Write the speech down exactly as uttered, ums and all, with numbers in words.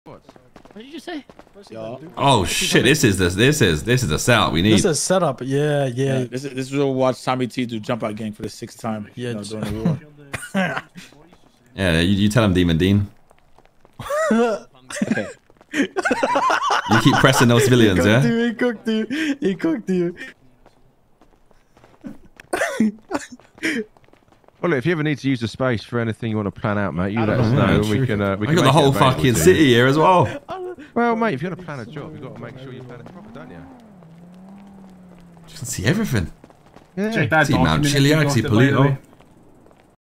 What did you just say? Yeah. Oh shit! This is this this is this is the setup we need. This is setup. Yeah, yeah. yeah this is this is what watch Tommy T do jump out gang for the sixth time. Yeah, you know, during the war. Yeah, you, you tell him, Demon Dean. Okay. You keep pressing those civilians, yeah? You, he cooked you. He cooked you. Well, look, if you ever need to use the space for anything you want to plan out, mate, you let us know, know. And we can. Uh, we I can got the make it whole available fucking to you. city here as well. Well, mate, if you're gonna plan a job, you've got to make sure you plan it proper, don't you? You can see everything. Yeah. Check that See Mount document if you Chiliac, got see it, by the way. Polito.